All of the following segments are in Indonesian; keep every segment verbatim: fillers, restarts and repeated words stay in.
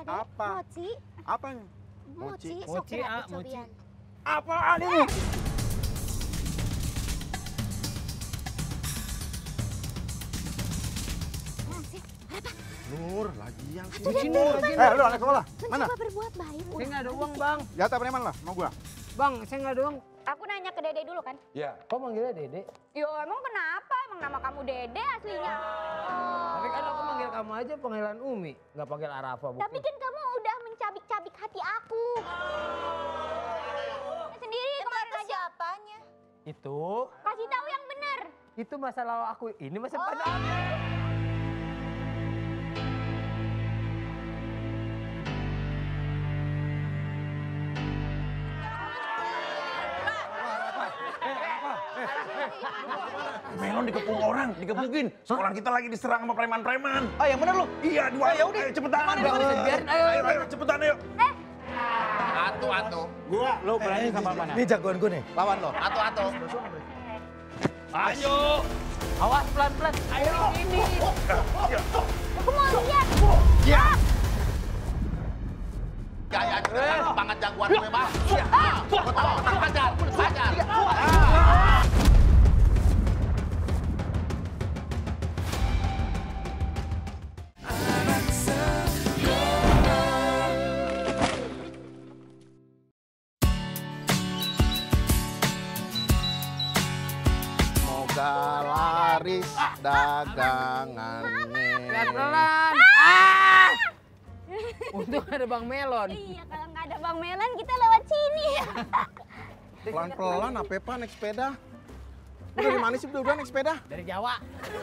Bade. Apa? Mochi. Apa? Mochi. Mochi. Sok Mochi, berat ah, cobian. Apaan ini? Nur, lagi yang sini. Sudah Nur, teman. lagi. Eh, lu anak sekolah. Mana? Mencoba berbuat baik. Saya nggak ada uang, Bang. Jatah preman lah, mau gua. Bang, saya nggak ada uang. Aku nanya ke Dede dulu kan. Iya. Kok manggilnya Dede? Yo emang kenapa? Emang nama kamu Dede aslinya. Oh. Tapi kan aku manggil kamu aja panggilan Umi, nggak panggil Arafa. Bu. Tapi kan kamu udah mencabik-cabik hati aku. Sendiri kemarin aja. Siapanya? Itu, Kasih tahu yang benar. itu masa lalu aku. Ini masa depan aku. Melon dikepung orang, dikepukin. Sekolah kita lagi diserang sama preman-preman. Ah, yang bener lu? Iya, dua. Ya udah, cepetan. Mana, Ayo, mana, biarin, ayo, ayo, ayo, cepetan ayo. Atu, atu. Gua, lu berani sama mana? Ini jagoan gue nih, lawan lo. Atu, atu. Ayo. Awas pelan-pelan. Ayo ini. Aku mau lihat. Ya. Gaya juga banget jagoan gue, Bang. Iya. Gue tahu, hajar, hajar. Moga laris dagangannya. Pelan-pelan. Ah! Untung ada Bang Melon. Iya, kalau nggak ada Bang Melan kita lewat sini. Pelan-pelan, apa pak naik sepeda? Lu dari mana sih udah naik sepeda? Dari Jawa.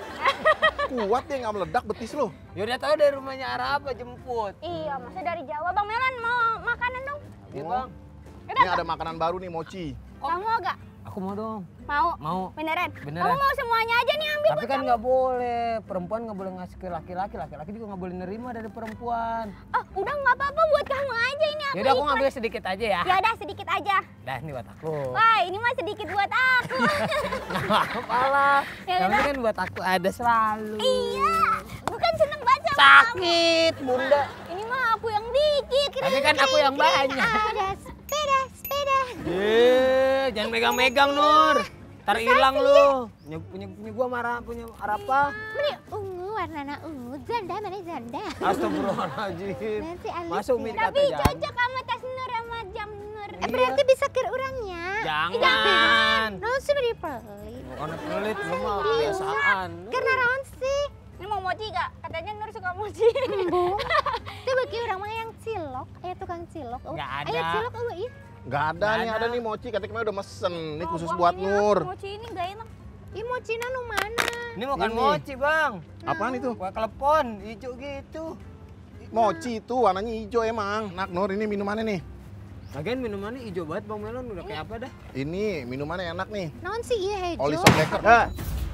Kuat dia nggak meledak betis lo. Ya udah tahu dari rumahnya Arafa jemput. Iya, masa dari Jawa. Bang Melan mau makanan dong? Iya, Oh. Bang. Ini ada makanan baru nih, mochi. Kamu mau gak? Aku mau dong. Mau? Mau. Beneran? Beneran. Kamu mau semuanya aja nih ambil Tapi buat kan kamu? nggak boleh, perempuan nggak boleh ngasih ke laki-laki, laki-laki juga nggak boleh nerima dari perempuan. Oh, udah nggak apa-apa buat kamu aja ini aku. Yaudah aku ikhlas. ngambil sedikit aja ya. Ya udah sedikit aja. Dah ini buat aku. Wah, ini mah sedikit buat aku. Nggak apa-apa lah. Ya Yang udah. penting kan buat aku ada selalu. Iya, bukan seneng baca Sakit, Bunda. Ini mah aku yang dikit. Tapi kan aku yang banyak. Ada sepeda, sepeda. Eh, jangan megang-megang Nur. Ntar hilang lu. Punya, punya, punya gua marah, punya Arafa. Ini ungu, warnanya ungu. Janda, mana janda? Astagfirullahaladzim. Nanti alis Masuk ya. Umi Tapi kata jangan. cocok sama tas Nur sama jam Nur. Eh, Iya. berarti bisa ke orangnya. Jangan. Nur sudah dipelit. Bukan pelit, lu mah kebiasaan. Karena rawan sih. Ini mau mochi gak? Katanya Nur suka mochi. Embung. Itu bagi orang mah yang cilok. Eh tukang cilok. Oh, Nggak ada. Ayo cilok oh iya. Nggak ada Nggak nih, ada. ada nih mochi. Katanya kemarin udah mesen. Ini Oh, khusus buang buat ini, Nur. Mochi ini gak enak. Ih mochina nu mana? Ini bukan Ini. mochi, Bang. Apaan itu? Kue klepon, hijau gitu. Mochi itu warnanya hijau emang. Nak Nur, ini minumannya nih. Lagian minumannya hijau banget, Bang Melon. Udah kayak apa dah? Ini minumannya enak nih. Naon sih iya hejo? Oli Sobeker. Eh.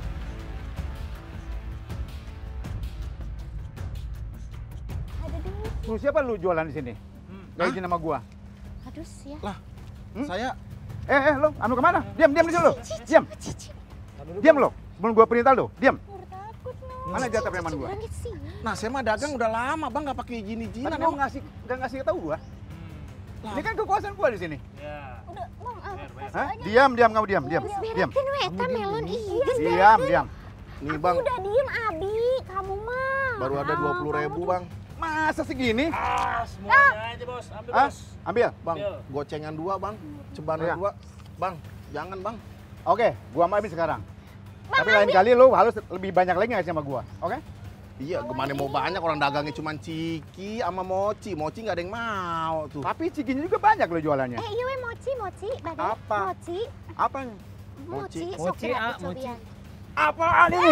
Ada dulu. Lu siapa lu jualan di sini? Gak izin sama gua. Aduh sih ya. Lah, Hmm? saya Eh, eh, lu, anu kemana? Diam, diam di sini lu. Diam, Cici. diam lu. Sebelum gua perintah lu, diam. Nur takut Nur. Mana jatah preman gua? Berangkat sini. Nah, saya mah dagang udah lama, Bang, nggak pakai izin-izinan. Tadi mau ngasih, nggak ngasih tahu gua. Ini kan kekuasaan gua di sini. Udah, Bang, ah, kasih Hah? aja. Diam, diam kamu diam, diam, diam. Berekin weta melon iya. Diam, diam. Nih, Bang, Udah diem Abi, kamu mah. baru ada dua puluh ribu, Bang. Masa segini? Ah, semuanya aja, Bos. Ambil, Hah? Bos. Ambil. Bang, gocengan dua, Bang. Cebanan Iya. dua. Bang, jangan, Bang. Oke, gua ambil sekarang. Bang, Tapi lain kali lu harus lebih banyak lagi ngasih sama gua, oke? Iya, gimana mau banyak orang dagangnya cuma ciki sama mochi. Mochi nggak ada yang mau tuh. Tapi cikinya juga banyak lo jualannya. Eh iya we mochi, mochi, badai. Apa? Mochi, Apa? mochi, Mochi. sok Mochi, berat ah, cobian. Apaan ini?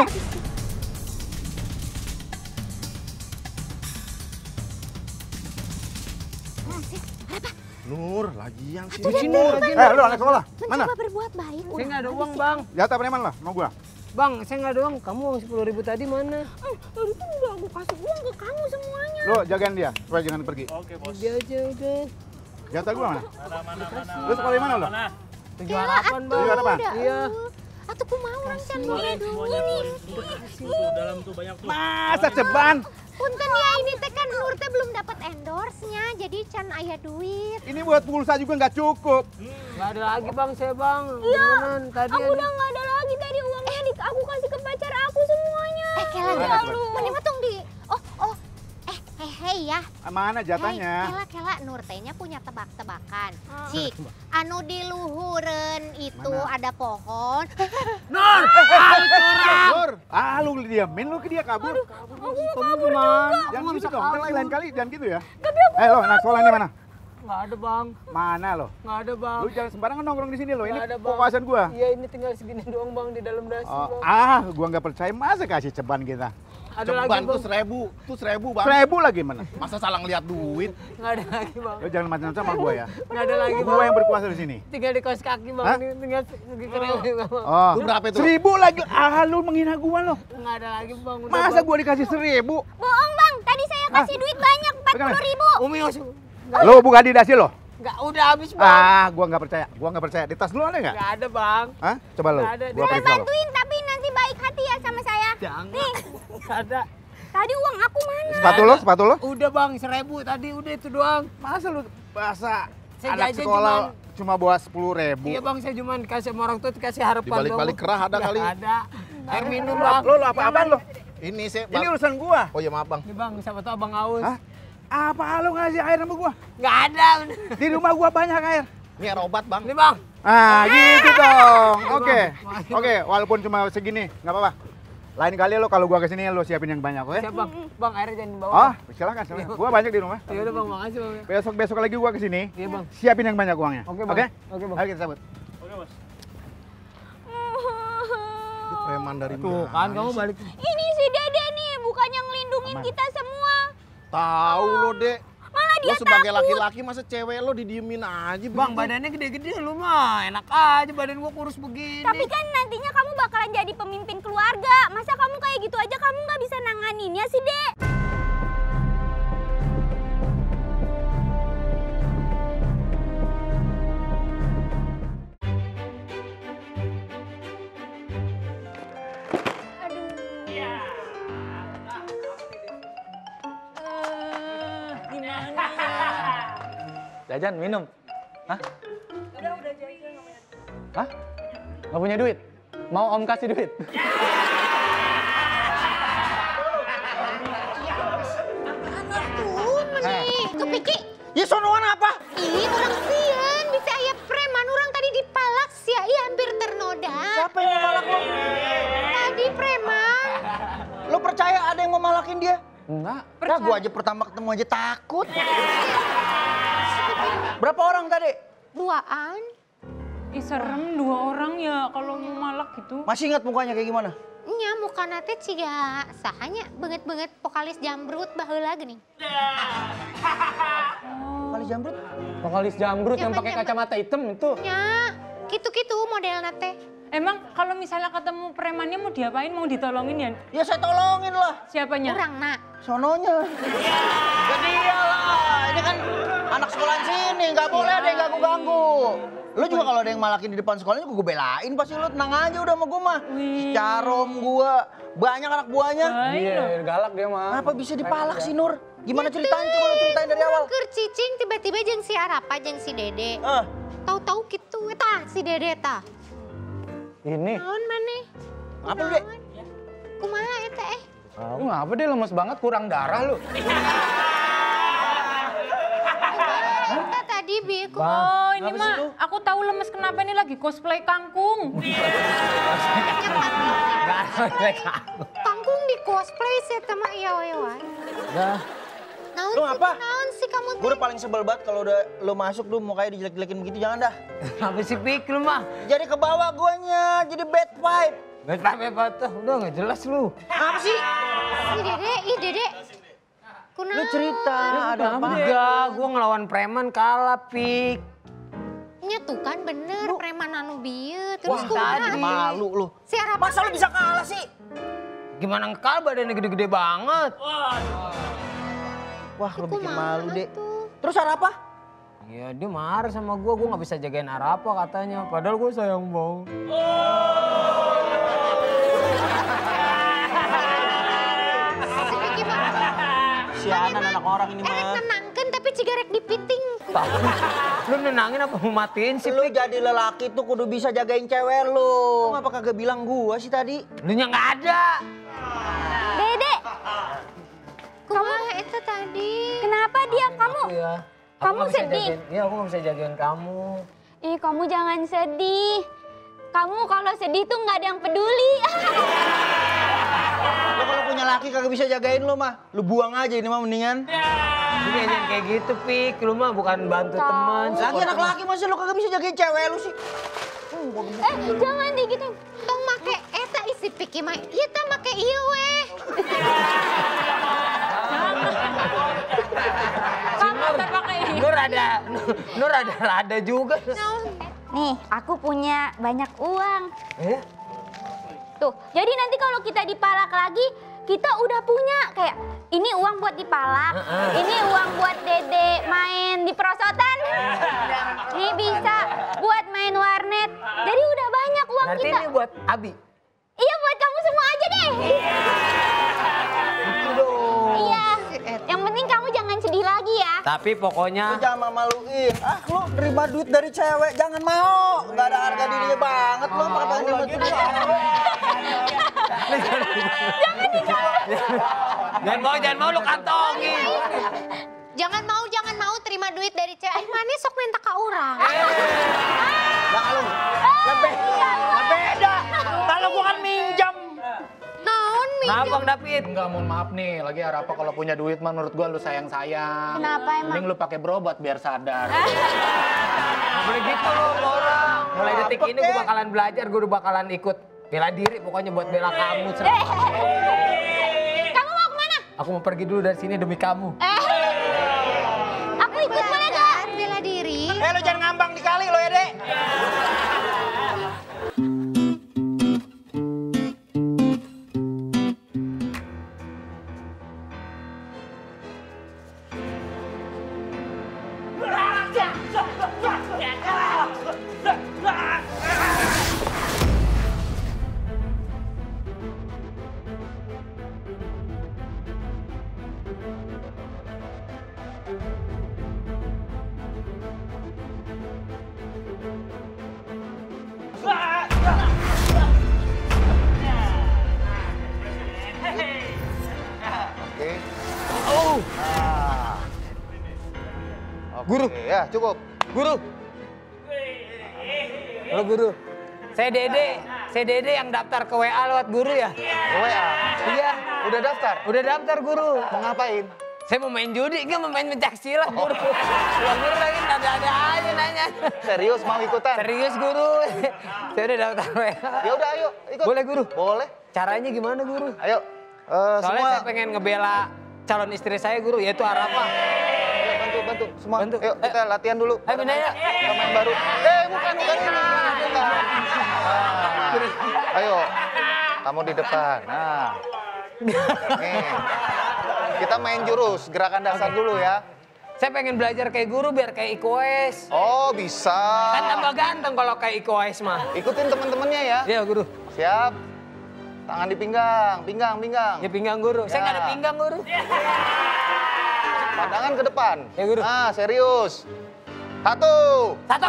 Nur, lagi yang Aduh, sini. Di sini lagi. Eh, lu anak sekolah. Mana? Mencoba berbuat baik. Saya nggak ada uang, Bang. Jatah preman lah, mau gua. Bang, saya nggak ada uang. Kamu uang sepuluh ribu tadi mana? Eh, tadi kan udah aku kasih uang ke kamu semuanya. Lu jagain dia, supaya jangan pergi. Oke, Bos. Dia aja udah. Jatah gua mana? Mana, mana, mana. Lu sekolah di mana lu? Mana? Tujuh harapan, Bang. Tujuh harapan? Iya. Atau ku mau orang can Semuanya, dulu. semuanya, Boy. Tuh, tuh, dalam tuh banyak tuh. Masa ceban? Punten ya ini teh kan Nur teh belum dapat endorse. jadi can aya duit. Ini buat pulsa juga nggak cukup. Nggak ada lagi bang, saya bang. Iya, Beneran, tadi aku ada- udah nggak ada lagi tadi uangnya di, aku kasih ke pacar aku semuanya. Eh, Kela, Mana, ya coba? lu. Mana tong di, oh, oh, eh, hei, hei ya. Mana Hei, jatahnya? Kela, Kela, Nur tehnya punya tebak-tebakan. Cik, anu di luhureun itu ada pohon. Nur! Nur, ah lu diamin lu ke dia kabur. Kamu gimana? Jangan Aku nggak gitu bisa dong, kabur. lain, lain kali jangan gitu ya. Eh lo, anak sekolah ini mana? Nggak ada bang, Mana lo? nggak ada bang. Lu jangan sembarangan nongkrong di sini lo, ini Nggak ada, Bang. kekuasaan gua. Iya ini tinggal segini doang bang di dalam dasi Oh, bang. ah, gua nggak percaya masa kasih ceban kita. Ada lagi Ceban tuh bang. seribu, tuh seribu bang. Seribu lagi mana? Masa salah ngeliat duit? Nggak ada lagi bang. Lo jangan macam-macam sama gua ya. Nggak ada lagi Gua bang. yang berkuasa di sini. Tinggal di kos kaki bang. Hah? Ini Tinggal segi kering bang. Oh, Itu berapa itu? seribu lagi. Ah, lu menghina gua lo. Nggak ada lagi bang. Udah, Masa bang. gua dikasih seribu? Bohong bang, tadi saya kasih duit banyak, empat puluh ribu. Umi Os. Lu buka di dasi lo? Nggak, udah habis bang. Ah, gua nggak percaya. Gua nggak percaya. Di tas lu ada nggak? Nggak ada bang. Hah? Coba lu. Nggak ada. Gua Saya periksa lo. bantuin tapi nanti baik hati ya sama saya. Jangan. Nih, Nggak ada. tadi uang aku mana? Sepatu lo, sepatu lo? Udah bang, seribu tadi udah itu doang. Masa lu bahasa Saya anak jajan sekolah cuma bawa sepuluh ribu? Iya bang, saya cuma kasih sama orang tua dikasih harapan. Di balik-balik doang. kerah ada Nggak kali. Ada. Air minum bang. Lo, lo apa-apaan lo? Ini sih Ini bang. urusan gua. Oh iya maaf bang. Ini bang, siapa tahu abang haus. Hah? Apa lo ngasih air sama gua? Nggak ada. bener. Di rumah gua banyak air. Ini air obat bang. Ini bang. Ah, gitu dong. Oke. Makasih, Oke, walaupun cuma segini, nggak apa-apa. Lain kali lo kalau gua kesini lo siapin yang banyak, oke? Siap bang. Bang, airnya jangan dibawa. Oh, silakan, silakan. Gua banyak di rumah. Ya udah bang, makasih bang. Besok-besok lagi gua kesini. Iya bang. Siapin yang banyak uangnya. Oke, Bang. Oke? Oke, Bang. Ayo kita cabut. Itu preman dari Tuh mana kan kamu sih? balik. Ini si Dede nih, bukannya ngelindungin kita semua. Tahu lo dek. Malah dia Lo sebagai takut. laki-laki masa cewek lo didiemin aja Bang, begitu? badannya gede-gede lu mah. Enak aja badan gua kurus begini. Tapi kan nantinya kamu bakalan jadi pemimpin keluarga. Masa kamu kayak gitu aja kamu nggak bisa nanganinnya sih, Dek? Jajan, minum. Hah? Udah, udah jajan. Hah? Nggak punya duit? Mau om kasih duit? Tuh, meneh. Tuh, Piki. Ya sonoan apa? Ih, orang sian. Bisa aya preman. Orang tadi dipalak sia. Ih, hampir ternoda. Siapa yang mau malak lo? Tadi preman. Lo percaya ada yang mau malakin dia? Enggak. Nah, gua aja pertama ketemu aja takut. Berapa orang tadi? Duaan. Ih serem dua orang ya kalau mau malak gitu. Masih ingat mukanya kayak gimana? Nya muka nate ciga sahanya banget-banget vokalis Jambrut baheula geuning. Vokalis jambrut? Vokalis jambrut yang Zaman- pakai zaman- kacamata hitam itu. Nya, gitu-gitu model nate. Emang kalau misalnya ketemu premannya mau diapain? Mau ditolongin ya? Ya saya tolongin lah. Siapanya? Orang nak. Sononya. Ya dia lah. Ini kan anak sekolah sini. Nggak boleh ada yang ganggu-ganggu. Lu juga kalau ada yang malakin di depan sekolahnya gue belain pasti lu tenang aja udah sama gue mah. Wih. Carom gue. Banyak anak buahnya. Baik loh. galak dia mah. Kenapa bisa dipalak sih Nur? Gimana ceritanya? Coba lu ceritain dari awal. Keur cicing tiba-tiba jeung si Arapa jeung si Dede. Ah, Tahu-tahu gitu tah si Dede tah. ini. Naon maneh? Apa lu, Dek? Kumaha eta eh? Lu ngapa deh lemes banget kurang darah lu? Kita tadi bi ku Oh ini mah aku tahu lemes kenapa ini lagi cosplay kangkung. kangkung di cosplay sih mah iya we wae. Dah. Naon Lu sih, apa? Naon sih kamu Gue udah paling sebel banget kalau udah lu masuk lu mau kayak dijelek-jelekin begitu jangan dah. Apa sih Pik lu mah? Jadi ke bawah guanya, jadi bad vibe. Gak sampai patah, udah gak jelas lu. Apa sih? Si Dede, ih Dede. Kunaon? Lu cerita ada apa? Enggak, gua ngelawan preman kalah Pik. Nya tuh kan bener preman anu bieu terus Wah, kumaha? tadi. Malu lu. Si Arapa Masa lu bisa kalah sih? Gimana ngekal badannya gede-gede banget. Wah, lu bikin kumaha malu, Dek. tuh? Terus ada apa? Iya dia marah sama gua, gua gak bisa jagain Arapa katanya. Padahal gua sayang banget. Si Piki mah. Si kesianan anak orang ini Erek mah. nenangkeun tapi cigarek dipiting. Lu nenangin apa mau matiin sih? Lu jadi lelaki tuh kudu bisa jagain cewek lu. Lu apa kagak bilang gua sih tadi? Lu nya nggak ada. Dede, Kumaha itu tadi? kenapa dia kamu? Iya. Kamu nggak bisa sedih? jagain- Iya, aku nggak bisa jagain kamu. Ih, kamu jangan sedih. Kamu kalau sedih tuh nggak ada yang peduli. Lu kalau punya laki kagak bisa jagain lu mah. Lu buang aja ini mah mendingan. Lu jangan kayak gitu, Pik. Lu mah bukan bantu Tahu. teman. Lagi support anak teman. laki masih lu kagak bisa jagain cewek lu sih. eh, jangan digituin. Tong make eta isi piki mah. Ieu teh make ieu weh. Kamu tak pakai ini. Nur ada, Nur ada lada juga. Nih, aku punya banyak uang. Eh? Tuh, jadi nanti kalau kita dipalak lagi, kita udah punya kayak ini uang buat dipalak, ini uang buat Dede main di perosotan, ini bisa buat main warnet. Jadi udah banyak uang Berarti kita. ini buat Abi. Iya, buat kamu semua aja deh. Itu dong. Iya. Yang penting kamu jangan sedih lagi ya. Tapi Lu pokoknya jangan mamaluin. Ah, lu terima duit dari cewek, jangan mau. Gak ada harga dirinya banget lu pakai pengen terima duit. jangan mau, jangan mau lu kantongin. Jangan mau, jangan mau terima duit dari cewek. Ay, mana sok minta ke orang. Nah, kalau lebih beda. Kalau gua kan minjam. Naon mi? Nah, Bang David. Enggak, mohon maaf nih. Lagi apa kalau punya duit mah menurut gua lu sayang-sayang. Kenapa emang? Mending lu pakai berobat biar sadar. Nggak boleh gitu loh sama orang. Mulai detik ini gue bakalan belajar, gue udah bakalan ikut bela diri pokoknya buat bela kamu. Ser. Kamu mau kemana? Aku mau pergi dulu dari sini demi kamu. Eh, aku ikut boleh gak? Bela diri. Eh, lu jangan ngambang di kali lo ya, Dek. Oke. Oh, Nah. Oke, Guru. ya cukup. guru. Halo guru. Saya Dede, saya Dede yang daftar ke W A lewat guru ya. W A. Iya, Udah daftar? udah daftar guru. Mau ngapain? Saya mau main judi, enggak mau main pencak silat guru. Wah, guru lagi ada-ada aja nanya. Serius mau ikutan? Serius guru, saya udah daftar W A. Ya udah ayo ikut. Boleh guru. Boleh. Caranya gimana guru? Ayo. Eh, Soalnya semua saya pengen ngebela calon istri saya guru, yaitu Arafah. Ayo, bantu bantu semua. Bantu. Yuk kita latihan dulu. Ayo bener ya. Kita main baru. Eh bukan bukan ini. Bukan. Nah, ayo. Kamu di depan. Nah. Nih. Kita main jurus, gerakan dasar dulu ya. Saya pengen belajar kayak guru biar kayak Iko Uwais. Oh, bisa. Kan tambah ganteng kalau kayak Iko Uwais mah. Ikutin teman-temannya ya. Iya guru. Siap. Tangan di pinggang, pinggang, pinggang. Ya pinggang guru. Saya Ya. nggak ada pinggang guru. Pandangan ke depan. Ya, Guru. Nah, serius. Satu. Satu.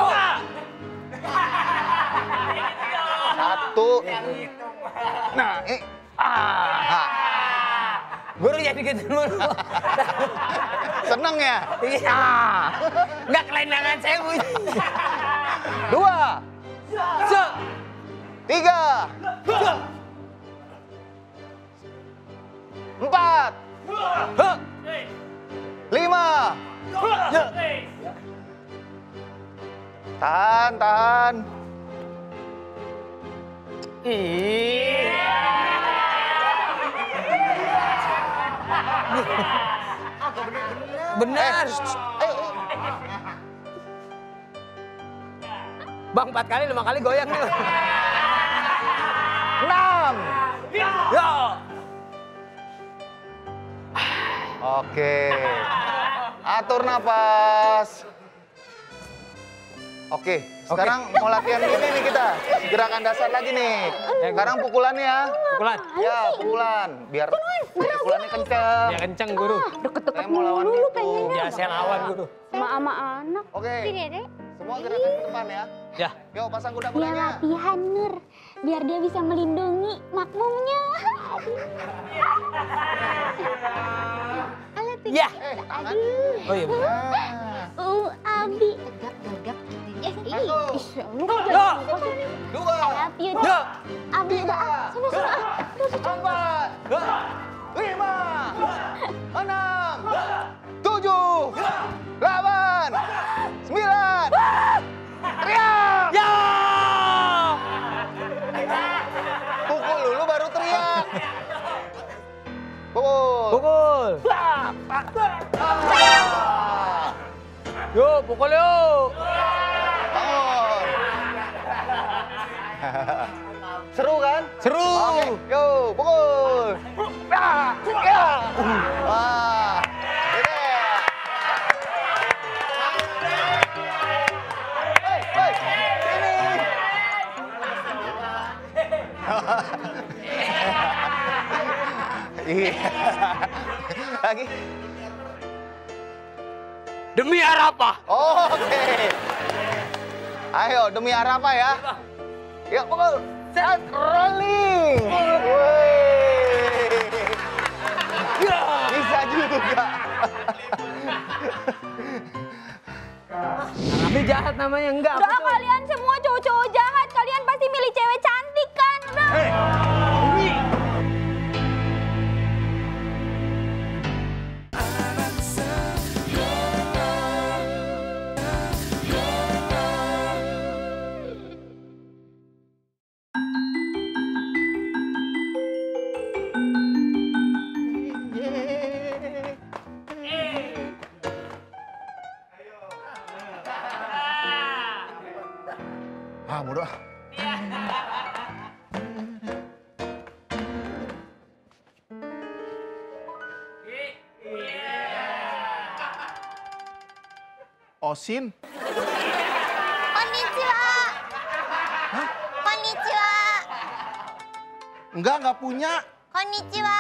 Satu. Nah, ini. Ah. Nah. Guru jadi gitu dulu. Seneng ya? Iya. Nggak kelendangan saya bunyi. Dua. Se. Tiga. Empat. Hah. Lima. Tahan, tahan. Ih. Benar. Eh, shh, ayo, ayo. Bang, empat kali, lima kali goyang nih. Enam. Yo. Oke. Atur napas. Oke, sekarang mau latihan ini nih kita. Gerakan dasar lagi nih. Sekarang pukulannya ya. Pukulan. Ya, pukulan. Biar pukulannya kenceng. Ya kenceng guru. Deket-deket Saya mau lawan mulu gitu. pengennya. Ya saya lawan guru. Sama ama anak. Oke, Sini, Dek. semua gerakan ke depan ya. Ya. Yuk, pasang Dia kuda-kudanya. latihan Nur, biar dia bisa melindungi makmumnya. Ya. Eh, tangan. Oh iya. Bu. Nah, Uh, Abi. Tegap, tegap. Eh, satu, ih, lu kok Ya. jangan lupa sih. dua, I love you. Ya. Abi udah, ah. Sana, sana. ah. empat, lima, enam, tujuh, delapan, sembilan. Teriak! Ya. Pukul dulu baru teriak. Pukul. Pukul. Ah. Yuk, pukul yuk. Bangun. Seru kan? Seru. Oke, yuk, pukul. Ya, ya. Wah, ini. Hei, hei, ini. Iya. Lagi. Demi Arafah. Oke. Ayo, demi Arafah ya. Yuk, pukul. Set, rolling. Wih. Bisa juga. Tapi jahat namanya enggak. Udah kalian semua cowok-cowok jahat, kalian pasti milih cewek cantik kan? Udah. Ah, bodoh. Osin? Konnichiwa. Konnichiwa. Enggak, enggak punya. Konnichiwa.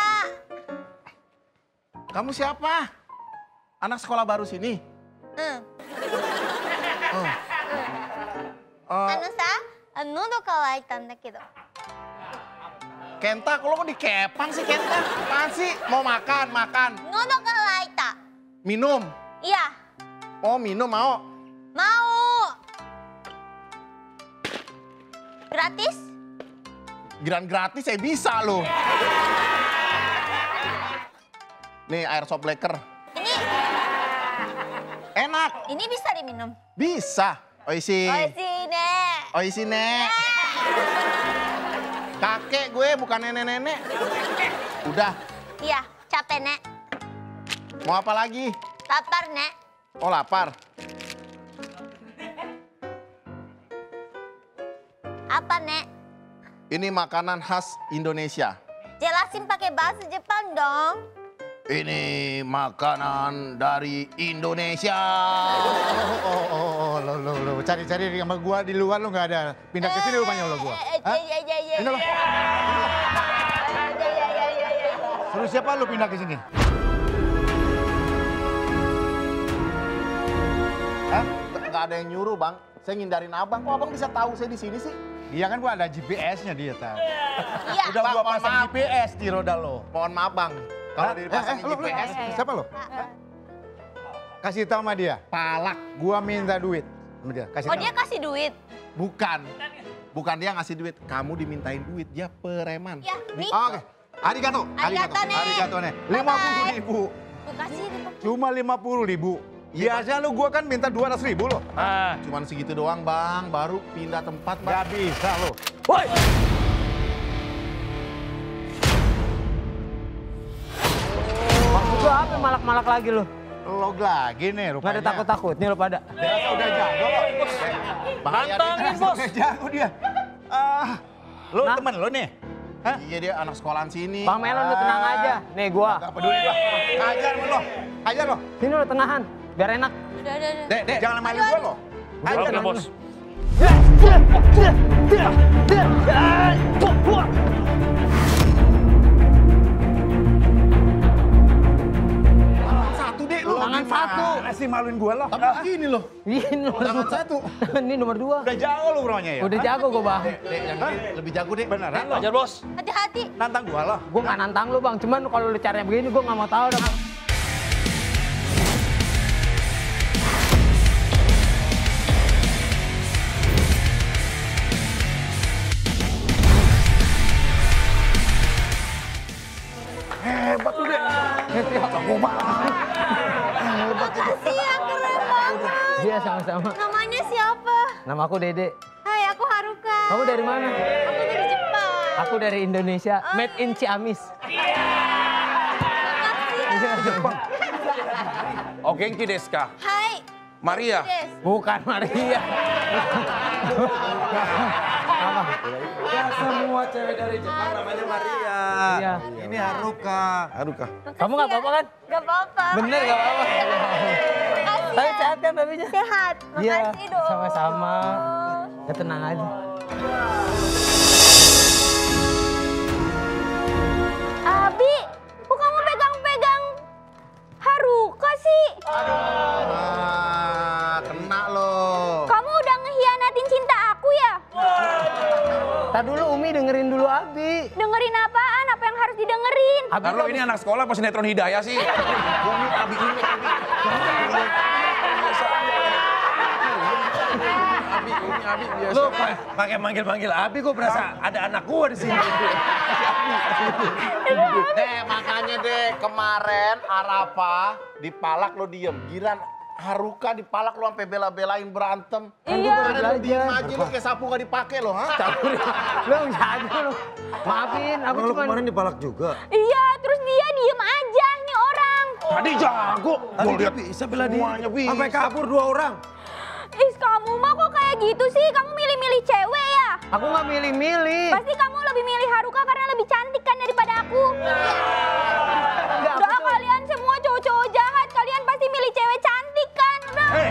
Kamu siapa? Anak sekolah baru sini? Hmm. Oh. Eh, あのさ、あの喉乾いたんだけど。 Kenta, kok lo kok dikepang sih Kenta? Apaan sih? Mau makan, makan. 喉乾いた。 Minum? いや、 Oh, minum mau? mau. Gratis? Giran gratis saya bisa loh. Nih air sop leker. Ini, Enak. ini bisa diminum. Bisa. Oishi. Oishi ne. Oishi nek. Kakek gue bukan nenek-nenek. Udah. Iya, capek nek. Mau apa lagi? Lapar nek. Oh lapar. Apa nek? Ini makanan khas Indonesia. Jelasin pakai bahasa Jepang dong. Ini makanan dari Indonesia. Oh, oh, oh, oh, lo, lo, lo, cari-cari sama gua di luar lo nggak ada. Pindah ke sini rupanya lo gua. Hah? Iya, iya, iya. Pindah lo. Iya, iya, iya, iya, iya. Suruh siapa lo pindah ke sini? Hah? Nggak ada yang nyuruh bang. Saya ngindarin abang. Kok abang bisa tahu saya di sini sih? Dia kan gua ada G P S-nya dia tahu. Iya. Udah Bang, gua mohon pasang maaf. G P S di roda lo. Mohon maaf bang. Kalau dipasang Eh, eh, lo, G P S, lo, siapa lo? Kasih tahu sama dia. palak. Gua minta duit sama dia. Kasih Oh, tahu. dia kasih duit. Bukan. Bukan dia ngasih duit. Kamu dimintain duit. Dia preman. Ya, nih. Oh, oke. Arigato. Arigato, Nek. Arigato, Nek. lima puluh ribu. Gue kasih di Cuma lima puluh ribu. Biasanya lu gua kan minta dua ratus ribu lo. Ah. Cuman segitu doang bang. Baru pindah tempat bang. Gak bisa lo. Woi. Maksud lu apa malak-malak lagi lu? Log lagi nih Gak rupanya. ada takut-takutnya lu pada. Biasa udah jago lo. Nantangin Biasa udah jago dia. Ah, lu Nah. temen lo nih? Hah? Iya dia anak sekolahan sini. Bang Melon lu tenang aja. Nih gua. Gak peduli gua. Ajar sama lo. Ajar lo. Sini lu tengahan. Biar enak. Udah, udah, udah. Dek, dek, jangan malu gua lo. Oke, bos. Satu deh lu. Tangan satu. Kasih maluin gua loh. Tapi gini loh. Ini nomor Tangan dua. satu. Ini nomor dua. Udah jago lu bronya ya? Udah jago gue bang. Dek, dek, yang ini lebih jago deh. Beneran lo? Ajar bos. Hati-hati. Nantang gua loh. Gue nggak nantang lu bang, cuman kalau lu caranya begini gue nggak mau tahu dah bang. Hebat lu deh. Jago banget. Makasih ya, keren banget. Iya sama-sama. Namanya siapa? Nama aku Dede. Hai, aku Haruka. Kamu dari mana? Aku dari Jepang. Aku dari Indonesia. Made in Ciamis. Oh, Genki desu ka? Hai. Maria. Des. Bukan Maria. Ya semua cewek dari Jepang namanya Maria. Iya. Ini Haruka. Haruka. Kamu nggak apa-apa kan? Gak apa-apa. Bener nggak apa-apa. Makasih Tapi ya. sehat kan babinya? Sehat. Iya. Makasih dong. Sama-sama. Ya tenang aja. Abi, kok kamu pegang-pegang Haruka sih? Ah, kena lo. Kamu udah ngehianatin cinta aku ya? Tadi dulu Umi dengerin dulu Abi. Dengerin apaan? Apa yang harus didengerin? Abi Ntar lo ini anak sekolah pas sinetron Hidayah sih. Umi, Abi, Umi, Abi. Abi, Umi, Abi biasa. Lu pa- pakai manggil-manggil Abi, gue berasa ada anak gua di sini. Deh, makanya deh kemarin Arafah dipalak lo diem. Giran Haruka dipalak lo sampai bela-belain berantem. Kan gua Iya. baru Kemarin lo diem belajar. aja lo kayak sapu gak dipakai lo, ha? Lu jago lu. Maafin, aku Lu cuma kemarin dipalak juga. Iya, terus dia diem aja nih orang. Tadi jago. Tadi Gua dia lihat bisa bela diri. semuanya bisa. Sampai kabur dua orang. Ih, kamu mah kok kayak gitu sih? Kamu milih-milih cewek ya? Aku nggak milih-milih. Pasti kamu lebih milih Haruka karena lebih cantik kan daripada aku. Enggak, aku Udah, tuh- kalian semua cowok-cowok jahat. Kalian pasti milih cewek cantik kan? Udah. Eh,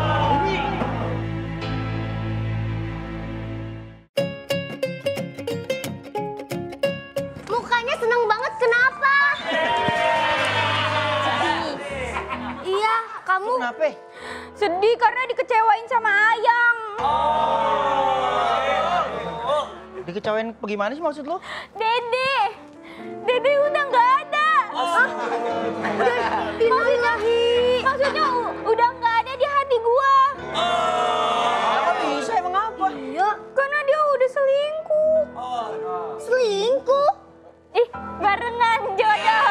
Mukanya seneng banget, kenapa? Sedih. Iya, kamu. Kenapa? Sedih karena dikecewain sama Ayang. Dikecewain bagaimana sih maksud lo? Dede. Dede udah nggak ada. Hah? Maksudnya, maksudnya u- udah nggak ada di hati gua. Apa bisa emang apa? Iya, karena dia udah selingkuh. Selingkuh? Ih, barengan jodoh.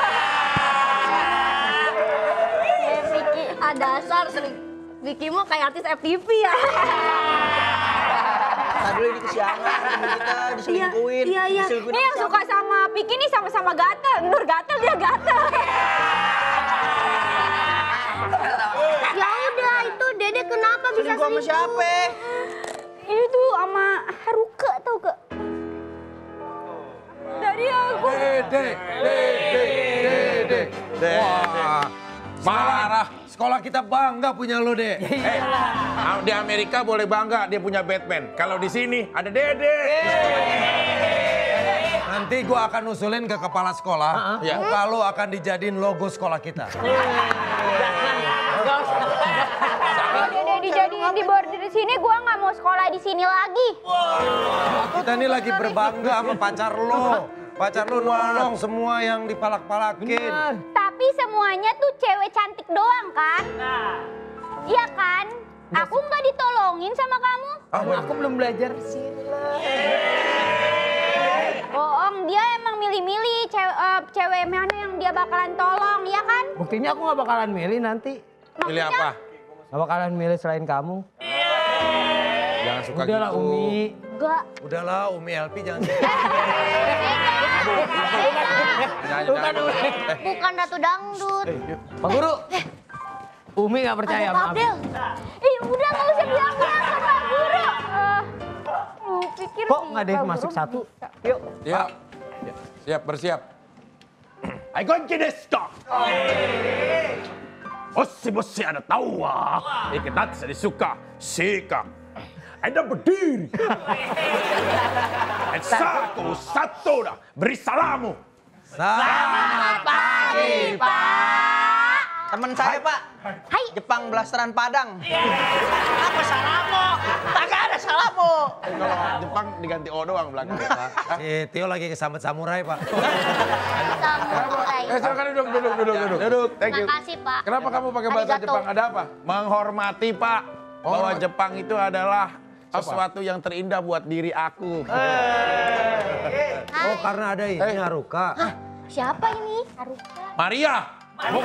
Eh, Vicky, ah dasar sering. Vicky mah kayak artis F T V ya. Tadi dulu ini kesiangan, temen kita diselingkuhin. Iya, iya. Diselingkuhin Ini yang sama suka sama Vicky nih sama-sama gatel. Nur gatel, dia gatel. Ya udah, itu Dede kenapa bisa selingkuh sama siapa? Ini tuh sama Haruka tau gak? Dari aku. Dede, Dede, Dede. Wah, parah. sekolah kita bangga punya lo, Dek. Eh, di Amerika boleh bangga dia punya Batman. Kalau di sini ada Dede. Nanti gua akan usulin ke kepala sekolah. Iya. Muka lo akan dijadiin logo sekolah kita. Kalau Dede dijadiin di border di sini, gua nggak mau sekolah di sini lagi. Kita ini lagi berbangga sama pacar lo. Pacar lo nolong semua yang dipalak-palakin. Tapi semuanya tuh cewek cantik doang kan? Iya kan? Aku nggak ditolongin sama kamu. Aku belum belajar sila. Bohong, dia emang milih-milih cewek, eh, cewek mana yang dia bakalan tolong, ya kan? Buktinya aku nggak bakalan milih nanti. Pilih apa? Nggak bakalan milih selain kamu. Jangan suka Udah lah gitu. Umi. Enggak. Udahlah Umi Elpi jangan. Jangan, Bukan jangan. Umi. Bukan Ratu Dangdut. Pak Guru. Umi nggak percaya Ada sama Pak Abi. Abdel. Ih, udah nggak usah bilang-bilang ke Pak Guru. Eh, lu pikir Kok sih nggak ada yang Pak masuk Guru satu? bisa. Yuk. Ya. Siap, bersiap. Aikonci desu ka? Bossi-bossi ada tawa. Ikat saya disuka. Sikap. Ada berdiri. Dan satu, satu dah. Beri salamu. Selamat pagi, Pak. Temen saya, Pak. Hai. Jepang Blasteran Padang. Apa salamo? Kagak ada salamo. Kalau Jepang diganti O doang belakang. Si Tio lagi kesambet samurai, Pak. Samurai. Eh, silakan duduk, duduk, duduk, duduk. Duduk, thank you. Makasih, Pak. Kenapa kamu pakai bahasa Arigato. Jepang? Ada apa? Menghormati Pak, bahwa Menghormati. Jepang itu adalah sesuatu yang terindah buat diri aku. Oh, karena ada ini Haruka. Hah? Siapa ini? Haruka. Maria. Aku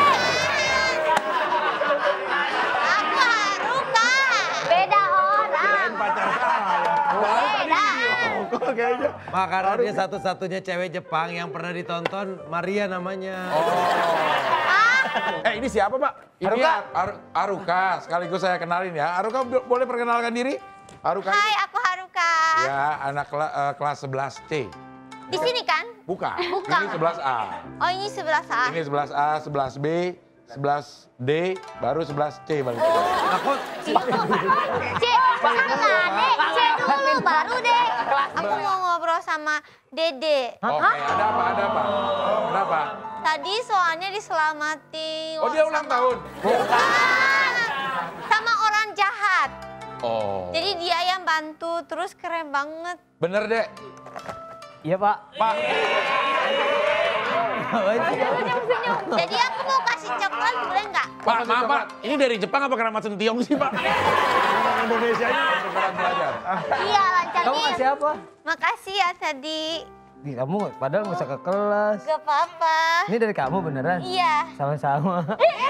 Haruka. Beda orang. Pacar saya. Beda. Kok kayaknya. Pak, karena dia satu-satunya cewek Jepang yang pernah ditonton, Maria namanya. Eh ini siapa Pak? Ini Ar- Haruka, sekaligus saya kenalin ya. Haruka bo- boleh perkenalkan diri? Haruka. Hai, aku Haruka. Ya, anak kela- eh, kelas sebelas C. Di sini kan? Bukan. Bukan. Ini sebelas A. Oh, ini sebelah A. Ini sebelas A, sebelas B, sebelas D, baru sebelas C balik. Aku C, sama Dek. C dulu, baru deh. Aku mau ngobrol sama Dede. Oke, ada apa? Ada apa? Kenapa? Tadi soalnya diselamatin. Oh, dia ulang tahun. Bukan. Sama orang jahat. Oh. Jadi dia yang bantu, terus keren banget. Bener, Dek. Iya, Pak. Pak. Jadi aku mau kasih coklat, boleh nggak? Pak, maaf Pak, ini dari Jepang apa Keramat Sentiong sih Pak? Indonesia ini beneran belajar. Iya, lancar. Kamu kasih apa? Makasih ya tadi. Ih, kamu padahal nggak usah ke kelas. Gak apa-apa. Ini dari kamu beneran? Iya. Sama-sama.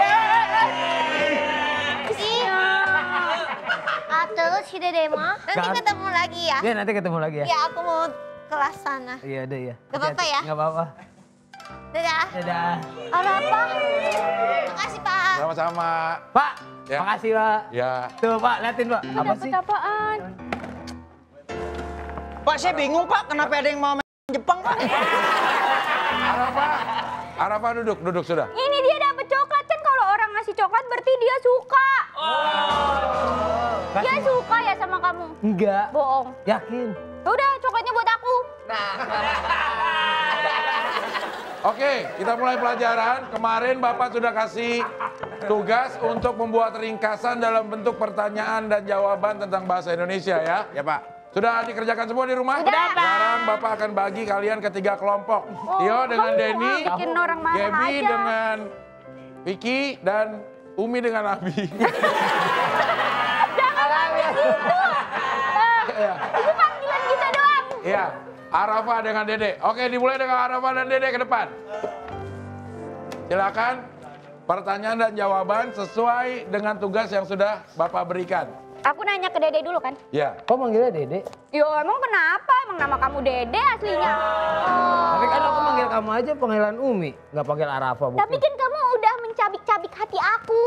Ah, terus si Dede mah? Nanti Kan- ketemu lagi ya. Iya, nanti ketemu lagi ya. Ya, aku mau kelas sana. Iya, udah ya. Gak apa-apa ya? Gak apa-apa. Dadah. Dadah. Ada apa? Makasih, Pak. Sama-sama. Pak, Ya. makasih, Pak. Ya. Tuh, Pak, liatin, Pak. Apa sih? apaan? Pak, saya bingung, Pak. Kenapa ada yang mau main Jepang, Pak? Arafa. Arafa duduk, duduk sudah. Ini dia dapet coklat kan, kalau orang ngasih coklat berarti dia suka. Dia suka ya sama kamu? Enggak. Bohong. Yakin. Udah, coklatnya buat aku. Oke, kita mulai pelajaran. Kemarin Bapak sudah kasih tugas untuk membuat ringkasan dalam bentuk pertanyaan dan jawaban tentang bahasa Indonesia ya. Ya Pak. Sudah dikerjakan semua di rumah? Sudah, Pak. Sekarang Bapak akan bagi kalian ke tiga kelompok. Tio dengan kamu Denny, bikin orang marah Gaby aja. dengan Vicky, dan Umi dengan Abi. Jangan panggil gitu. Eh, Itu panggilan kita doang. Iya, Arafa dengan Dede. Oke, dimulai dengan Arafa dan Dede ke depan. Silakan pertanyaan dan jawaban sesuai dengan tugas yang sudah Bapak berikan. Aku nanya ke Dede dulu kan? Ya. Kok manggilnya Dede? Yo, emang kenapa? Emang nama kamu Dede aslinya? Oh. Tapi kan aku manggil kamu aja panggilan Umi, nggak panggil Arafa. Bu. Tapi kan kamu udah mencabik-cabik hati aku.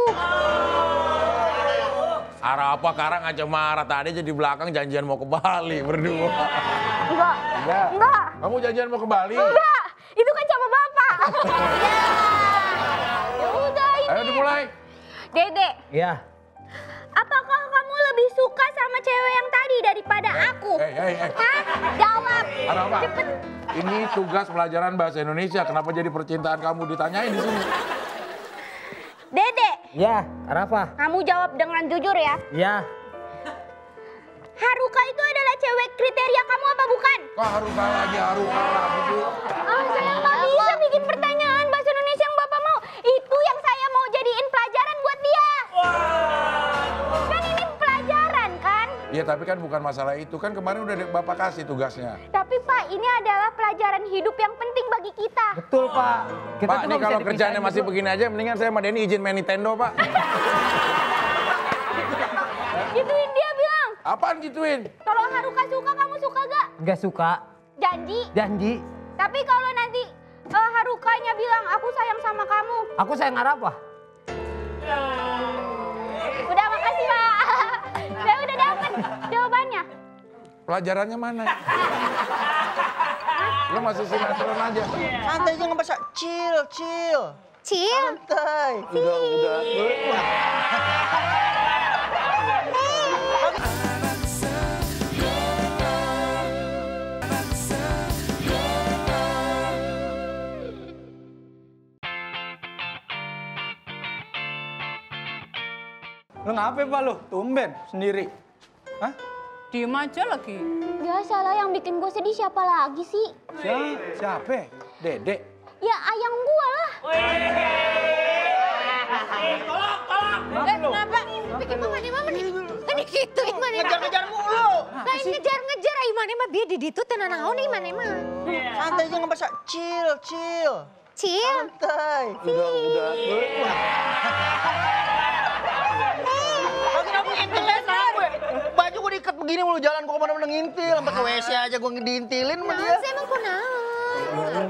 Arafa Karang aja marah tadi jadi belakang janjian mau ke Bali berdua. Enggak. Enggak. Enggak. Kamu janjian mau ke Bali? Enggak. Itu kan sama Bapak. Ya udah ini. Ayo dimulai. Dede, Iya. apakah kamu lebih suka sama cewek yang tadi daripada aku? Eh, eh, eh. Hah? Jawab. Arafa, Cepet. ini tugas pelajaran bahasa Indonesia. Kenapa jadi percintaan kamu ditanyain di sini? Dede, Iya, Arafa. kamu jawab dengan jujur ya. Iya. Haruka itu adalah cewek kriteria kamu apa bukan? Kok Haruka lagi, Haruka lagi sih? Ah, saya nggak bisa bikin pertanyaan bahasa Indonesia yang Bapak mau. Itu yang saya mau jadiin pelajaran buat dia. Kan ini pelajaran kan? Iya, tapi kan bukan masalah itu. Kan kemarin udah Bapak kasih tugasnya. Tapi Pak, ini adalah pelajaran hidup yang penting bagi kita. Betul, Pak. Kita Pak, tuh ini nggak bisa kalau dipisahin kerjaannya masih gitu. begini aja, mendingan saya sama Denny izin main Nintendo, Pak. Gituin dia bilang. Apaan gituin? Kalau Haruka suka, kamu suka gak? Nggak suka. Janji. Janji. Tapi kalau nanti eh, Harukanya bilang, aku sayang sama kamu. Aku sayang Arafa. Udah, makasih Pak. Saya udah dapet jawabannya. Pelajarannya mana? Lo masih sinetron aja. Santai aja ngebahas. Chill, chill. Cil. Santai. Udah, udah. Lu ngapain Pak lu? Tumben sendiri. Hah? Diem aja lagi. Biasalah yang bikin gue sedih siapa lagi sih? Siapa? Siapa? Dedek. Ya ayang gua lah. Eh, kenapa? Bikin mama nih, mama nih. Ini gitu, Iman. Ngejar-ngejar mulu. Lain ngejar-ngejar, Iman mah biar di ditu tenan naon Iman mah. Santai aja ngebahasa. Chill, chill. Cil. Santai. Udah, udah. Lagi aku ngintil gue. Baju gue diikat begini mulu jalan gue kemana-mana ngintil. Sampai ke W C aja gue diintilin sama dia. Saya emang kunaon.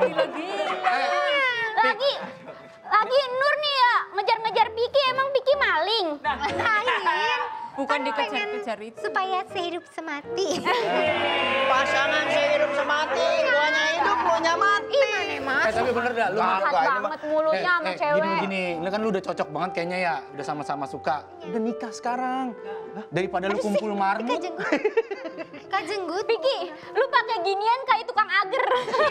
Lagi, lagi Nur nih ya ngejar-ngejar Piki, emang Piki maling? Lain. Bukan Aku dikejar-kejar pengen itu. supaya sehidup semati. Pasangan sehidup semati. Guanya hidup, guanya mati. Eh tapi bener dah, lu Jahat banget mulutnya sama cewek. Gini, gini, lu kan lu udah cocok banget kayaknya ya, udah sama-sama suka. Udah nikah sekarang. Daripada lu kumpul marmut. Kak jenggut. Piki, lu pakai ginian kayak tukang ager.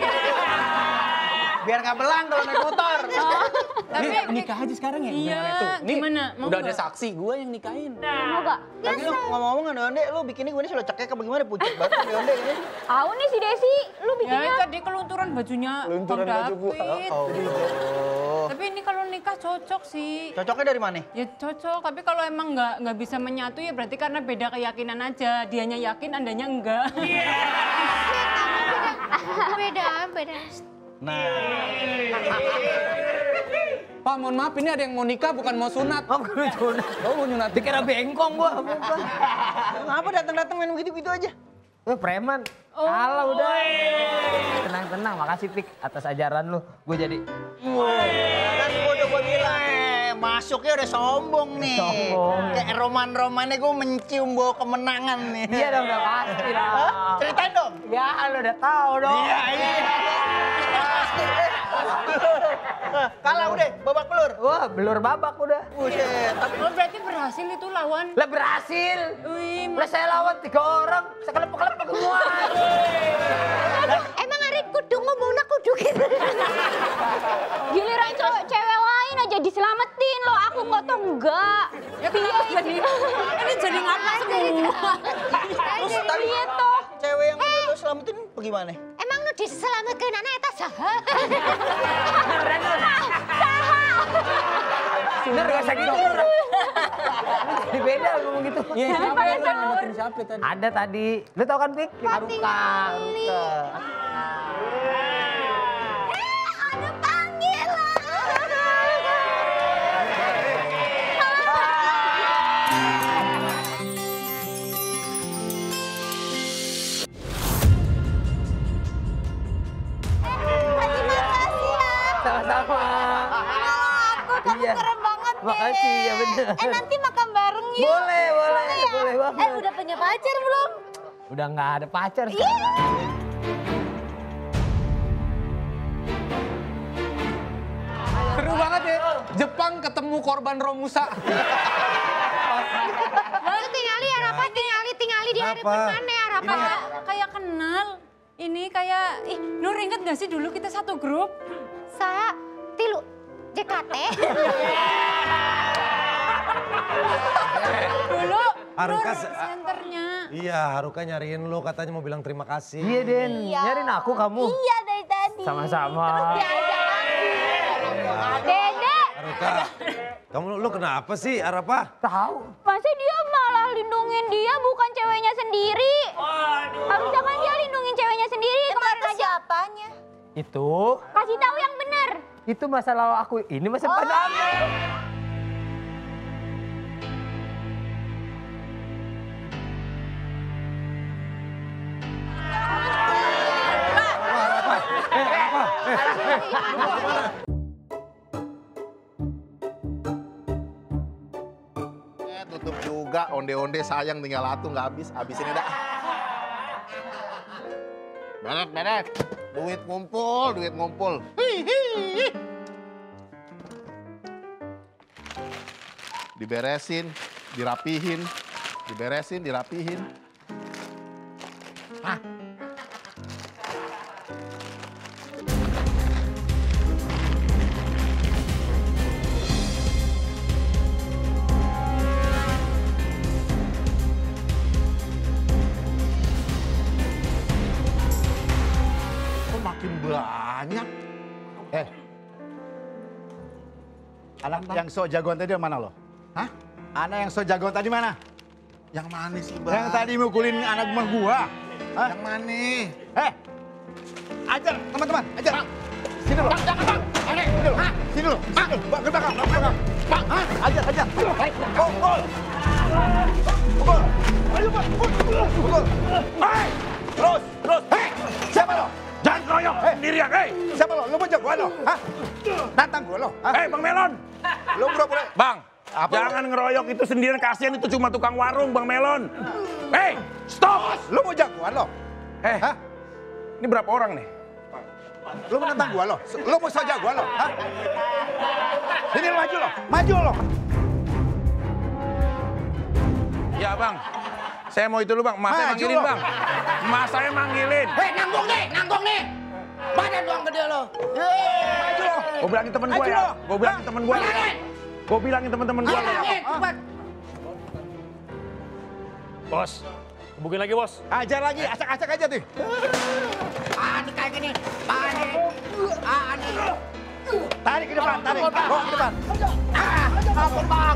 Biar nggak belang kalau naik motor. Tapi Nih, nikah aja sekarang ya? Iya, Tuh, nih, gimana? Mau udah ada nggak? saksi, gue yang nikahin. Mau gak? Tapi lu ngomong-ngomong Onde, lu bikinnya gue ini sudah cekek apa gimana? Pucet banget nih Onde ini. Tahu nih si Desi, lu Ya bikinnya. tadi kelunturan bajunya Kelunturan Bang baju gua. David. Oh. Tapi ini kalau nikah cocok sih. Cocoknya dari mana? Ya cocok, tapi kalau emang nggak nggak bisa menyatu ya berarti karena beda keyakinan aja. Dianya yakin, andanya enggak. Beda, beda. Nah. Pak, mohon maaf ini ada yang mau nikah bukan mau sunat. Oh, gue sunat. Oh, mau nyunat. Dikira bengkong gua. Kenapa datang-datang main begitu-begitu aja? Lu preman. Oh. Kalah udah. Tenang-tenang, makasih Pik atas ajaran lu. Gue jadi Kan gua udah gua bilang, eh, masuknya udah sombong nih. Sombong. Kayak roman-romannya gua mencium bau kemenangan nih. iya dong, udah pasti lah. Hah? Ceritain dong. Ya, lu udah tahu dong. Iya, iya. Pasti. Kalah udah, babak belur. Wah, belur babak udah. Buset, tapi Oh berarti berhasil itu lawan. Lah berhasil. Wih, Lah saya lawan tiga orang, sekelepek-kelepek semua. Emang Arit kudu ngomongnya kudu gitu. Giliran cowok cewek lain aja diselamatin loh, aku kok tuh enggak. Ya kenapa jadi? Ini jadi ngapa semua? terus tadi Gitu. cewek yang udah lu selamatin bagaimana? Emang nu diselamatkeun anak eta saha? Bener gak usah gitu. Jadi beda ngomong gitu. Iya, siapa yang nyelamatin siapa tadi? Ada tadi. Lu tau kan Pik? Haruka. Ada panggilan. Sama-sama. Aku kamu Iya. keren banget deh. Makasih, ya bener. Eh nanti makan bareng yuk. Boleh, boleh, ya? boleh banget. Eh udah punya pacar belum? Udah nggak ada pacar Iya. sekarang. Seru banget ya. Jepang ketemu korban Romusa. Lu tingali Arapa, tingali, tingali di hari Apa? mana Arapa? Kayak kayak kenal. Ini kayak, ih Nur inget gak sih dulu kita satu grup? Saya tilu J K T. Dulu Haruka Nur se- senternya. Iya, Haruka nyariin lu katanya mau bilang terima kasih. Iya, Den. Nyariin aku kamu. Iya dari tadi. Sama-sama. Terus diajak lagi. Dede. Haruka, kamu lu kenapa sih, Arapa? Tahu. Masa dia malah lindungin dia bukan ceweknya sendiri? Harusnya kan dia lindungin ceweknya sendiri kemarin aja. Siapanya? Itu, Kasih tahu yang benar. itu masa lalu aku. Ini masa depan aku. Eh, tutup juga, onde-onde sayang tinggal atu nggak habis, habisin dah. Beres, beres. Duit ngumpul, duit ngumpul. Hi, hi. diberesin, dirapihin, diberesin, dirapihin. Hah? Kok makin banyak? Eh, anak yang so jagoan tadi mana lo? Hah? Anak yang so jagoan tadi mana? Yang mana sih, Bang? Yang tadi mukulin anak buah gua. Hah? Yang mana? Eh, ajar teman-teman, ajar. Sini lo. Bang, jangan, Bang. Ini, Sini lo. Hah? Sini lo. Bang, bang, ke belakang, ke belakang. Bang, hah? Ajar, ajar. Pukul. Pukul. Ayo, Bang. Pukul. Pukul. Hei! Terus, terus. Hei! Siapa lo? Jangan keroyok sendirian, hei! Siapa lo? Lo mau jagoan lo? Hah? Tantang gua lo? Hah? Hei, Bang Melon! Lo pura-pura. Bang, Apa jangan ngeroyok itu sendirian, kasihan itu cuma tukang warung, Bang Melon. Hei, stop! Lo mau jagoan lo? Eh, Hah? ini berapa orang nih? Lo mau nantang gua lo? Lo mau so jagoan lo? Hah? Sini lo maju lo. Maju lo. Ya, Bang. Saya mau itu dulu, Bang. Mas saya Maju manggilin, lo. Bang. Mas saya manggilin. Hei, nanggung nih, nanggung nih. Badan doang gede lo. Maju lo. Gue bilangin temen gue Maju ya. lo. Gue bilangin temen gue. Gue bilangin temen-temen gue. Bilangin, cepat. Bos, gebukin lagi bos. Ajar lagi, acak-acak aja tuh. Panik kayak gini, panik. Panik. Tarik ke depan, tarik. Bawa ke depan. Ampun, Bang.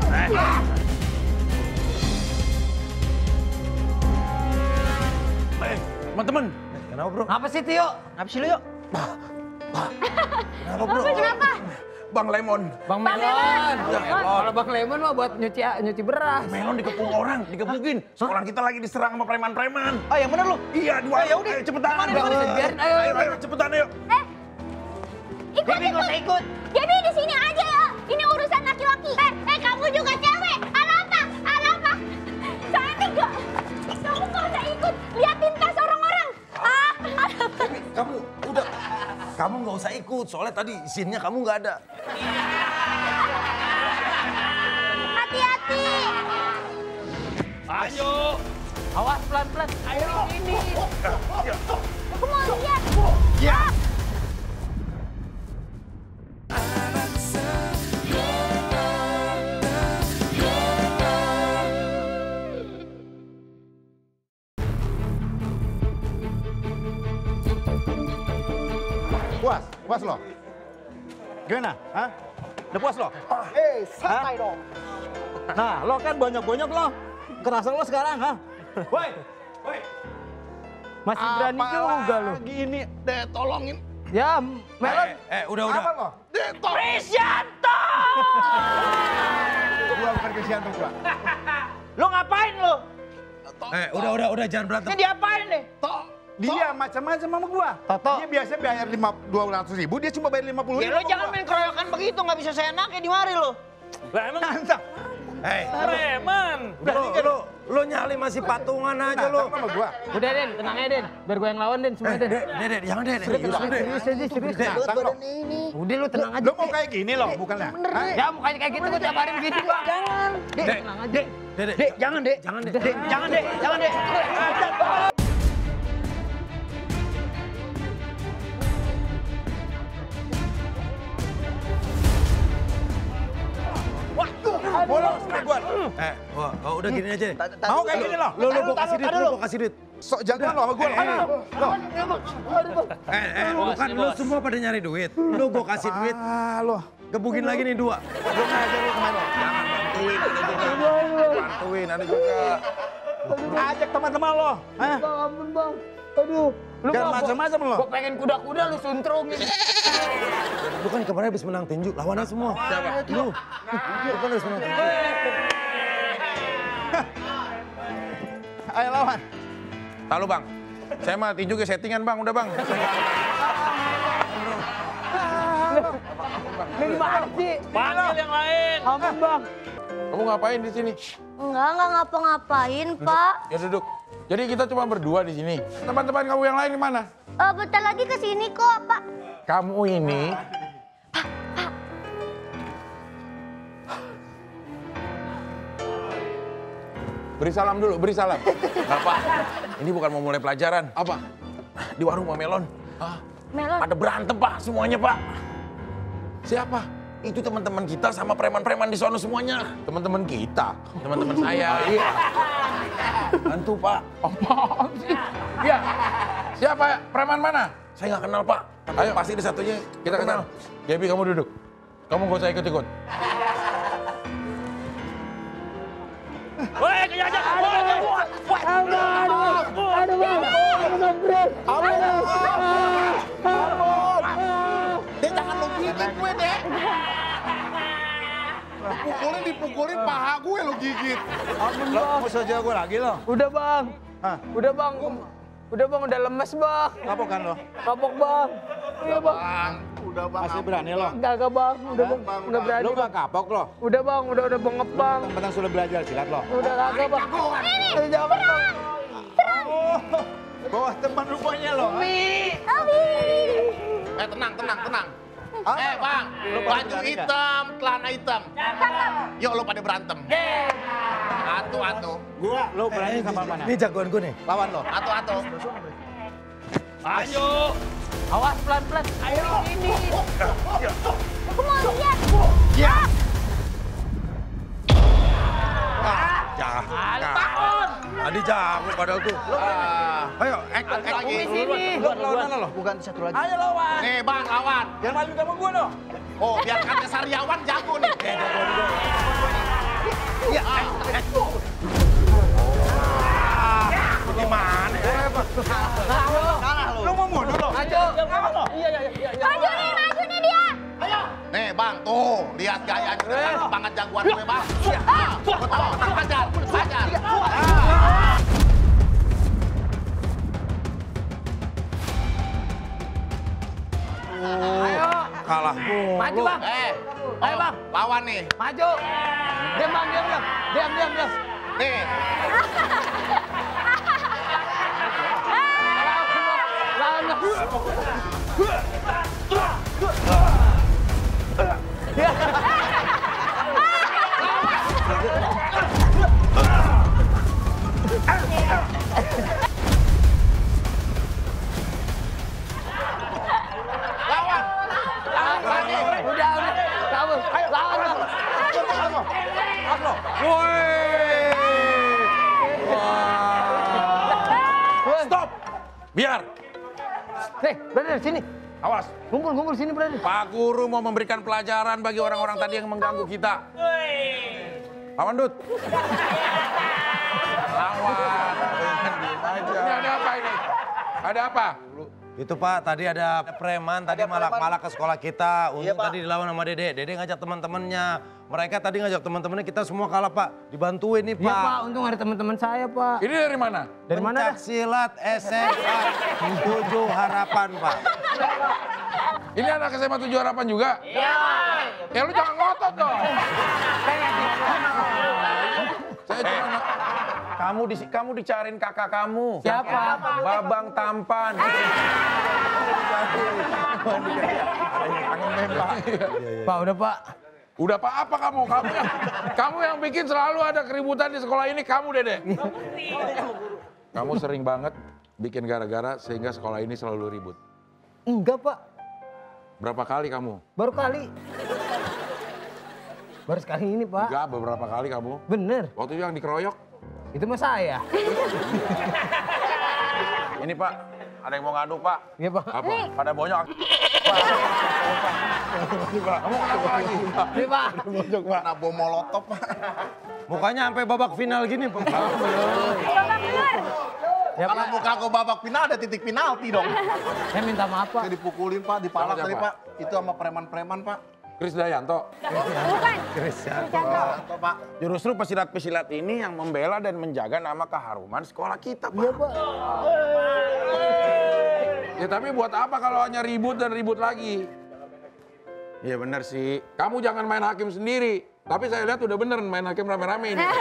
Eh, teman-teman. Kenapa bro? Apa sih Tio? Kenapa sih lo yuk? Kenapa bro? Kenapa? Bang Lemon. Bang Melon. Kalau Bang Lemon mah buat nyuci nyuci beras. Melon dikepung orang, dikepukin. Sekolah kita lagi diserang sama preman-preman. Oh, yang bener lo? Iya, dua. Ya udah, Ayo, cepetan. Mana, Ayo, mana, mana? Biarin, ayo, ayo, ayo, cepetan, ayo. Eh, ikut, Debbie nggak usah ikut. Debbie di sini aja ya. Ini urusan laki-laki. Eh, eh kamu juga cewek. Ada apa? Ada apa? Cantik gak? Kamu gak usah ikut. Liatin tas orang-orang. Ah, ada apa? Kamu udah, kamu nggak usah ikut. Soalnya tadi izinnya kamu nggak ada. Hati-hati. Ayo. Awas pelan-pelan. Ayo ini. Aku mau lihat. Ya. Puas, puas lo. Gimana? Hah? Udah puas lo? Eh, santai dong. Nah, lo kan bonyok-bonyok lo. Kerasa lo sekarang, ha? Woi, woi. Masih berani juga lu. Lagi ini, deh tolongin. Ya, Melon. Eh, eh udah udah. Apa lo? Deh tolong. Risyanto. Gua bukan Krisyanto gua. Lo ngapain lo? Eh, udah udah udah jangan berantem. Ini diapain nih? Dia macam-macam sama gua. Toto. Dia biasa bayar lima dua ratus ribu, dia cuma bayar lima puluh Ya ribu. lo jangan main keroyokan begitu, nggak bisa seenaknya di mari lo. Lah emang Mantap. Eh, preman. lo, lo, lo nyali masih patungan aja lo. Sama gua. Udah Den, tenang aja Den. Biar gue yang lawan Den, semua Eh, Den. dek, dek, dek, jangan dek, dek. Serius, dek. Serius aja, serius. Dek, Nah, lo. Udah lu tenang aja. Lo mau kayak gini loh, bukannya? Hah? Ya mukanya kayak gitu gue tiap hari begitu Pak. Jangan. Dek, Dek, tenang aja. dek, dek, Dek, jangan dek. jangan dek. Dek, jangan dek, jangan dek. Bolos sama gua. Eh, wah, oh, udah gini aja deh. Mau kayak gini loh. Lo, lo, gue kasih duit, lo, gue kasih duit. Sok jagoan lo sama gua lo. Lo. Eh, eh, bukan lo semua pada nyari duit. Lo gue kasih duit. Ah, lo. Gebukin lagi nih dua. Lo ngajar lo kemana? Jangan bantuin, ada juga. Bantuin, ada juga. Ajak teman-teman lo. Hah? Bang, ampun Bang. Aduh. Lu Jangan macam-macam lo. Gue pengen kuda-kuda lu suntrungin. Lu kan kemarin habis menang tinju, lawannya semua. Siapa? Lu. Lu kan habis menang tinju. Ayo lawan. Lalu bang, saya mah tinju ke settingan bang, udah bang. Ini gimana sih? Panggil yang lain. Ampun Bang. Kamu ngapain di sini? Enggak, enggak ngapa-ngapain, Pak. Ya duduk. Jadi kita cuma berdua di sini. Teman-teman kamu yang lain di mana? Eh, bentar lagi ke sini kok, Pak. Kamu ini Beri salam dulu, beri salam. Bapak, ini bukan mau mulai pelajaran. Apa? Di warung Pak Melon. Ah, Melon. Ada berantem Pak, semuanya Pak. Siapa? Itu teman-teman kita sama preman-preman di sono semuanya. Teman-teman kita? Teman-teman saya. Oh, iya. Bantu Pak. Apaan sih? Iya. Siapa? Preman mana? Saya nggak kenal Pak. Ayo, pasti di satunya kita kenal. Gaby, kamu duduk. Kamu gak usah ikut-ikut. Woi, kejar-kejar. Aduh, aduh, aduh, aduh, Dek, jangan lo gigit gue, Dek. Pukulin, dipukulin paha gue lo gigit. Lo mau saja gue lagi lo? Udah bang. Hah? Udah bang. Udah bang, udah lemes bang. Kapok kan lo? Kapok bang. Iya bang. Udah bang. Masih berani lo? Gak bang, udah bang, udah berani. Lo gak kapok lo? Udah bang, udah udah bengep bang. Tentang sudah belajar silat lo? Udah kagak bang. Ini jangan bang. Bawa teman rupanya lo? Eh, tenang, tenang, tenang. Eh, Bang, baju hitam, celana hitam. Yuk, lo pada berantem. Atu, atu. Gua, lo berani sama mana? Ini jagoan gue nih. Lawan lo. Atu, atu. Ayo. Awas pelan-pelan. Ayo ini. Aku mau lihat. Ya. Jahat. Tadi jago padahal tuh. Ayo, ek, ek lagi. Lo lawan mana lo? Bukan satu lagi. Ayo lawan. Nih, Bang, lawan. Jangan malu sama gue lo. Oh, biar kata Saryawan jago nih. Iya. Gimana? Kalah lo. Lo mau mundur lo? Maju. Iya, iya, iya. Maju nih, maju nih dia. Nih, Bang, tuh. Lihat gayanya. Udah banget jagoan gue, Bang. Ah, otak-otak, hajar, hajar. Ayo. Kalah. Maju bang. Eh, Ayo bang. lawan nih. Maju. Diam bang, diam diam. Diam diam diam. Nih. Lawan bang. Lawan. Lawan lagi. Udah udah. Kabur. Lawan bang. Stop. Biar. Nih, brother sini. Awas. Kumpul kumpul sini brother. Pak Guru mau memberikan pelajaran bagi orang-orang tadi yang mengganggu kita. Lawan, Dut. Lawan. Ini ada apa ini? Ada apa? Itu Pak, tadi ada preman, tadi malak-malak ke sekolah kita. Untung Iya, Pak. tadi dilawan sama Dede. Dede ngajak teman-temannya. Mereka tadi ngajak teman-temannya, kita semua kalah Pak. Dibantuin nih Pak. Iya Pak, untung ada teman-teman saya Pak. Ini dari mana? Dari mana? Pencak silat S M A tujuh Harapan Pak. Ini anak S M A tujuh Harapan juga? Iya. Ya lu jangan ngotot dong. Saya cuma kamu di kamu dicariin kakak kamu. Siapa? Babang Tampan. Pak udah Pak. Udah Pak, apa kamu? Kamu yang kamu yang bikin selalu ada keributan di sekolah ini, kamu Dede. Kamu sering banget bikin gara-gara sehingga sekolah ini selalu ribut. Enggak Pak, Berapa kali kamu? baru kali. Baru sekali ini Pak. Enggak, beberapa kali kamu. Bener, Waktu itu yang dikeroyok. itu mah saya. Ini Pak, ada yang mau ngadu Pak. Iya Pak. Apa? Pada bonyok. Pak. Kamu kenapa lagi? Ini Pak. Kena bom molotov, Pak. Mukanya sampai babak final gini Pak. Ya, Kalau Pak. muka gue babak final ada titik penalti dong. Saya minta maaf Pak. Saya dipukulin Pak, dipalak Siapa, tadi siapa? Pak. Itu sama preman-preman Pak. Kris Dayanto. Bukan. Atau Pak. Justru pesilat-pesilat ini yang membela dan menjaga nama keharuman sekolah kita, Pak. Iya Pak. Ya tapi buat apa kalau hanya ribut dan ribut lagi? Iya bener sih. Kamu jangan main hakim sendiri. Tapi saya lihat udah bener main hakim rame-rame ini.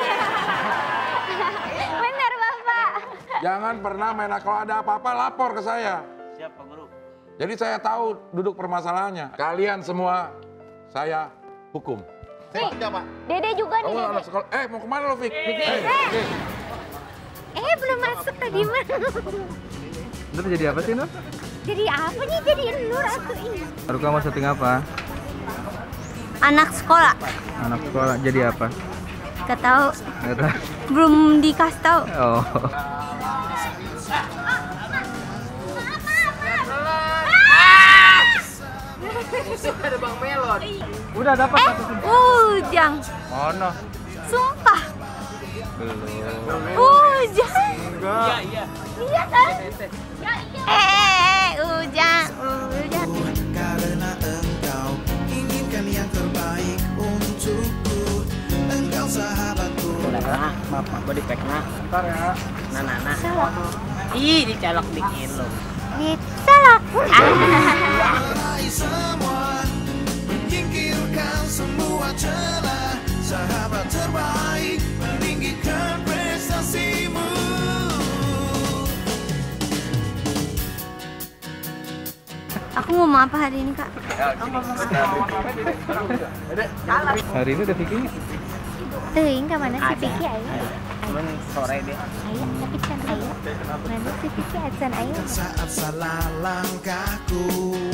Bener Bapak. Jangan pernah main hakim. Kalau ada apa-apa lapor ke saya. Siap Pak Guru. Jadi saya tahu duduk permasalahannya. Kalian semua saya hukum. Saya tidak Pak. Dede juga nih Kamu Dede. anak sekolah. Eh mau kemana lo, Fik? Eh. Eh, Fik. Eh, belum masuk tadi mah. Nur jadi apa sih, Nur? Jadi apa nih? Jadi Nur atau ini? Haruka mau syuting apa? Anak sekolah. Anak sekolah jadi apa? Gak tahu. Nggak tahu. Belum dikasih tahu. Oh. Ada Bang Melon. Udah dapat eh, Ujang. Mana? Sumpah. Belum. Ujang. Enggak. Iya, iya. Iya kan? Ya, iya. Eh, Ujang, Ujang. Karena engkau inginkan yang terbaik untukku. Engkau sahabatku. Nah, maaf, maaf, gue dipek nah. Ntar ya. Nah, nah, nah. Ih, dicolok dikit lo. Dicolok. Mulai semua, menyingkirkan semua celah. Sahabat terbaik, meninggikan prestasimu. Aku mau mau apa hari ini, Kak? Hari ini udah Vicky? Teuing ke mana si Vicky ayo? Cuman sore deh. Ayo, tapi can ayo. Mana si Vicky acan ayo? Saat salah langkahku.